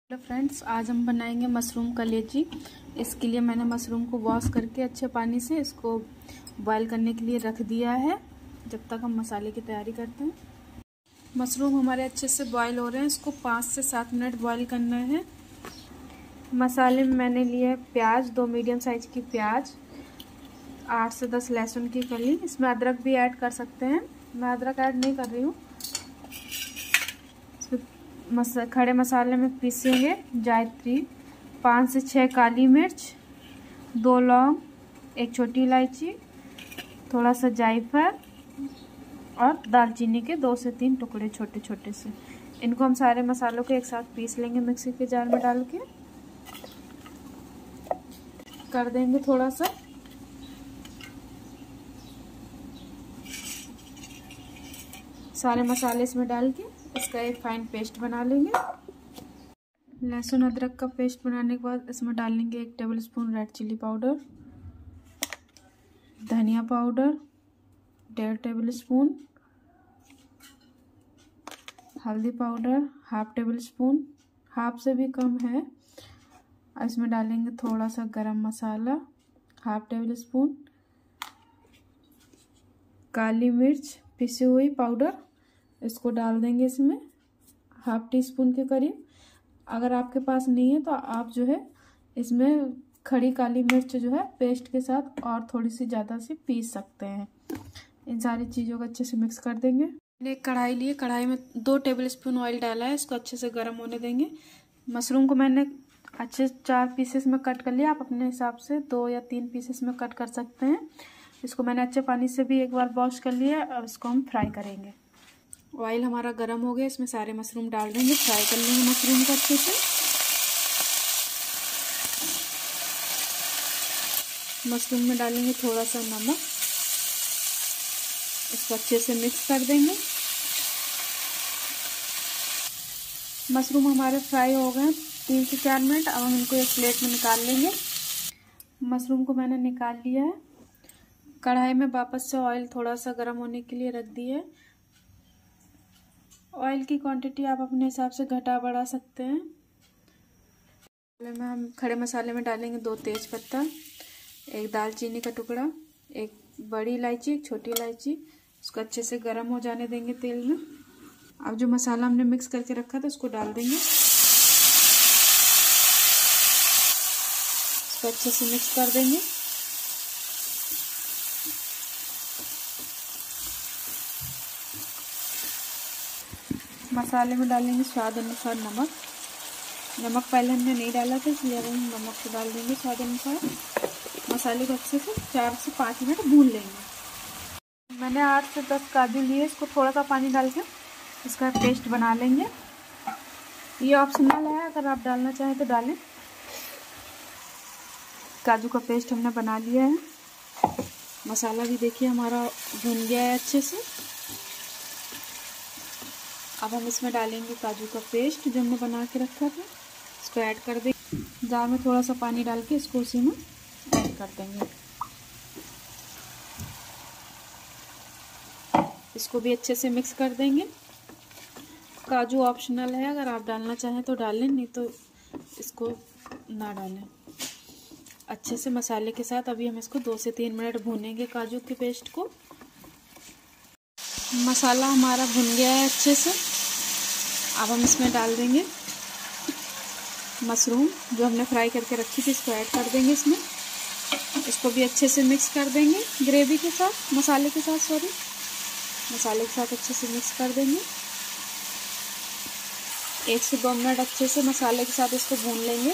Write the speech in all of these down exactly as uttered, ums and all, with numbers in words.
Hello friends, आज हम बनाएंगे मशरूम कलेजी। इसके लिए मैंने मशरूम को वॉश करके अच्छे पानी से इसको बॉईल करने के लिए रख दिया है, जब तक हम मसाले की तैयारी करते हैं। मशरूम हमारे अच्छे से बॉईल हो रहे हैं, इसको पाँच से सात मिनट बॉईल करना है। मसाले में मैंने लिए है प्याज, दो मीडियम साइज की प्याज, आठ से दस लहसुन की कली। इसमें अदरक भी ऐड कर सकते हैं, मैं अदरक ऐड नहीं कर रही हूँ। मस खड़े मसाले में पीसेंगे जायत्री, पाँच से छः काली मिर्च, दो लौंग, एक छोटी इलायची, थोड़ा सा जायफल और दालचीनी के दो से तीन टुकड़े छोटे छोटे से। इनको हम सारे मसालों को एक साथ पीस लेंगे मिक्सी के जार में डाल के। कर देंगे थोड़ा सा सारे मसाले इसमें डाल के इसका एक फाइन पेस्ट बना लेंगे। लहसुन अदरक का पेस्ट बनाने के बाद इसमें डालेंगे एक table spoon red chilli powder, धनिया पाउडर डेढ़ टेबल स्पून, हल्दी powder half table spoon, half से भी कम है। इसमें डालेंगे थोड़ा सा गरम मसाला हाफ टेबल स्पून, काली मिर्च पिसी हुई पाउडर इसको डाल देंगे इसमें हाफ टी स्पून के करीब। अगर आपके पास नहीं है तो आप जो है इसमें खड़ी काली मिर्च जो है पेस्ट के साथ और थोड़ी सी ज़्यादा सी पीस सकते हैं। इन सारी चीज़ों को अच्छे से मिक्स कर देंगे। मैंने एक कढ़ाई ली है, कढ़ाई में दो टेबल स्पून ऑयल डाला है, इसको अच्छे से गर्म होने देंगे। मशरूम को मैंने अच्छे चार पीसेस में कट कर लिया, आप अपने हिसाब से दो या तीन पीसेस में कट कर सकते हैं। इसको मैंने अच्छे पानी से भी एक बार वॉश कर लिया है। अब इसको हम फ्राई करेंगे। ऑयल हमारा गर्म हो गया, इसमें सारे मशरूम डाल देंगे, फ्राई कर लेंगे मशरूम को अच्छे से। मशरूम में डालेंगे थोड़ा सा नमक, इसको अच्छे से मिक्स कर देंगे। मशरूम हमारे फ्राई हो गए तीन से चार मिनट। अब हम इनको एक प्लेट में निकाल लेंगे। मशरूम को मैंने निकाल लिया है। कढ़ाई में वापस से ऑयल थोड़ा सा गर्म होने के लिए रख दिया है। ऑयल की क्वांटिटी आप अपने हिसाब से घटा बढ़ा सकते हैं। में हम खड़े मसाले में डालेंगे दो तेज पत्ता, एक दालचीनी का टुकड़ा, एक बड़ी इलायची, एक छोटी इलायची। इसको अच्छे से गर्म हो जाने देंगे तेल में। अब जो मसाला हमने मिक्स करके रखा था उसको डाल देंगे, इसको अच्छे से मिक्स कर देंगे। मसाले में डालेंगे स्वाद अनुसार नमक। नमक पहले हमने नहीं डाला था, इसलिए अब हम नमक को डाल देंगे स्वाद अनुसार। मसाले को अच्छे से चार से पाँच मिनट भून लेंगे। मैंने आठ से दस काजू लिए, इसको थोड़ा सा पानी डाल के इसका पेस्ट बना लेंगे। ये ऑप्शनल है, अगर आप डालना चाहें तो डालें। काजू का पेस्ट हमने बना लिया है। मसाला भी देखिए हमारा भुन गया है अच्छे से। अब हम इसमें डालेंगे काजू का पेस्ट जो हमने बना के रखा था, इसको ऐड कर देंगे। जार में थोड़ा सा पानी डाल के इसको उसी में ऐड कर देंगे। इसको भी अच्छे से मिक्स कर देंगे। काजू ऑप्शनल है, अगर आप डालना चाहें तो डालें, नहीं तो इसको ना डालें। अच्छे से मसाले के साथ अभी हम इसको दो से तीन मिनट भूनेंगे काजू के पेस्ट को। मसाला हमारा भुन गया है अच्छे से। अब हम इसमें डाल देंगे मशरूम जो हमने फ्राई करके रखी थी, इसको ऐड कर देंगे इसमें। इसको भी अच्छे से मिक्स कर देंगे ग्रेवी के साथ, मसाले के साथ सॉरी मसाले के साथ अच्छे से मिक्स कर देंगे। एक से दो मिनट अच्छे से मसाले के साथ इसको भून लेंगे।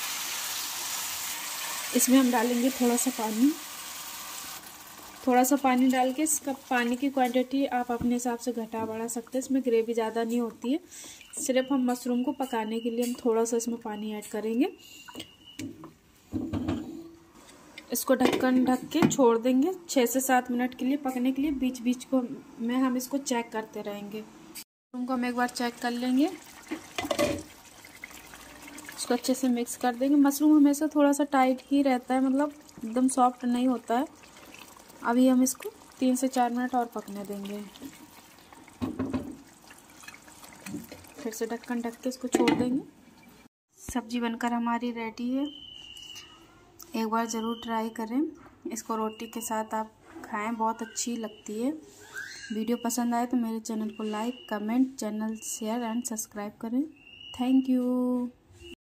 इसमें हम डालेंगे थोड़ा सा पानी। थोड़ा सा पानी डाल के इसका पानी की क्वांटिटी आप अपने हिसाब से घटा बढ़ा सकते हैं। इसमें ग्रेवी ज़्यादा नहीं होती है, सिर्फ हम मशरूम को पकाने के लिए हम थोड़ा सा इसमें पानी ऐड करेंगे। इसको ढक्कन ढक के छोड़ देंगे छः से सात मिनट के लिए पकने के लिए। बीच बीच को में हम इसको चेक करते रहेंगे। मशरूम को हम एक बार चेक कर लेंगे, इसको अच्छे से मिक्स कर देंगे। मशरूम हमेशा थोड़ा सा टाइट ही रहता है, मतलब एकदम सॉफ्ट नहीं होता है। अभी हम इसको तीन से चार मिनट और पकने देंगे। फिर से ढक्कन ढक के इसको छोड़ देंगे। सब्जी बनकर हमारी रेडी है। एक बार ज़रूर ट्राई करें। इसको रोटी के साथ आप खाएं, बहुत अच्छी लगती है। वीडियो पसंद आए तो मेरे चैनल को like, comment, channel share and subscribe करें। Thank you.